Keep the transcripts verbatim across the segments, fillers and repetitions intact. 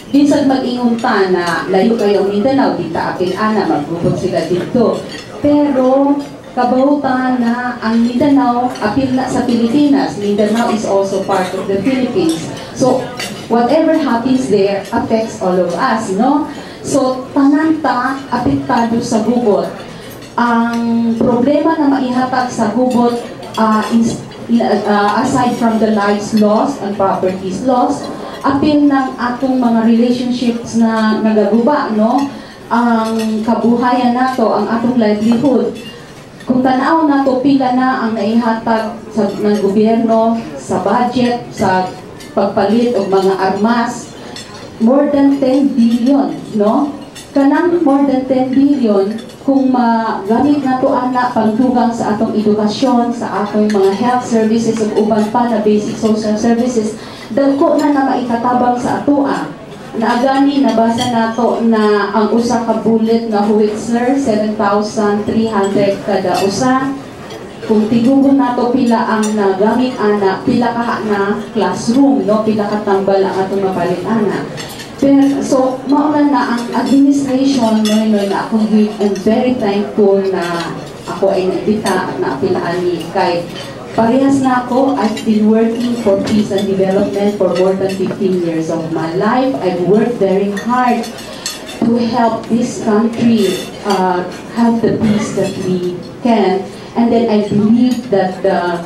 Bisan mag-ingunta na layo kayo Mindanao, di ta apil ana, magbubog sila dito. Pero, kabahutan na ang Mindanao, apil na sa Pilipinas. Mindanao is also part of the Philippines. So, whatever happens there affects all of us, no? So, tananta, apektado sa gubot. Ang problema na maihatag sa gubot, uh, is, uh, aside from the lives lost and properties lost, apil ng atong mga relationships na nagaguba, no? Ang kabuhayan nato, ang atong livelihood. Kung tanaw nato, pila na ang naihatag sa ng gobyerno, sa budget, sa pagpalit o mga armas, more than ten billion, no? Kanang more than ten billion, kung magamit na to ana pangdugang sa atong edukasyon, sa atong mga health services ug uban pa na basic social services, dagko na na maikatabang sa atoa. Naagani nabasa nato na ang usa ka bullet nga Howitzer seven thousand three hundred kada usa. Kung tigugon nato pila ang nagamit ana, pila ka na classroom, no, pila ka tambal ang atong mapalit ana. Pero, so, mauna na ang administration, no, no, na ako I'm very thankful na ako ay nabita at naapilaan ni kay parehas na ako. I've been working for peace and development for more than fifteen years of my life. I've worked very hard to help this country uh, have the peace that we can. And then I believe that the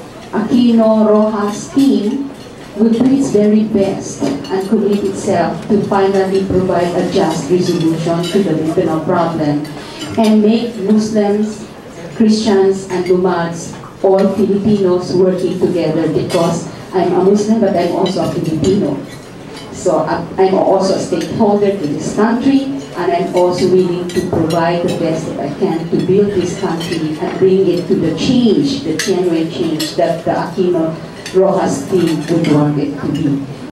Aquino Rojas team will do its very best and commit itself to finally provide a just resolution to the Mindanao problem and make Muslims, Christians, and Lumads, all Filipinos working together, because I'm a Muslim but I'm also a Filipino. So I'm also a stakeholder to this country, and I'm also willing to provide the best that I can to build this country and bring it to the change, the genuine change that the Aquino Rojas team would want it to be.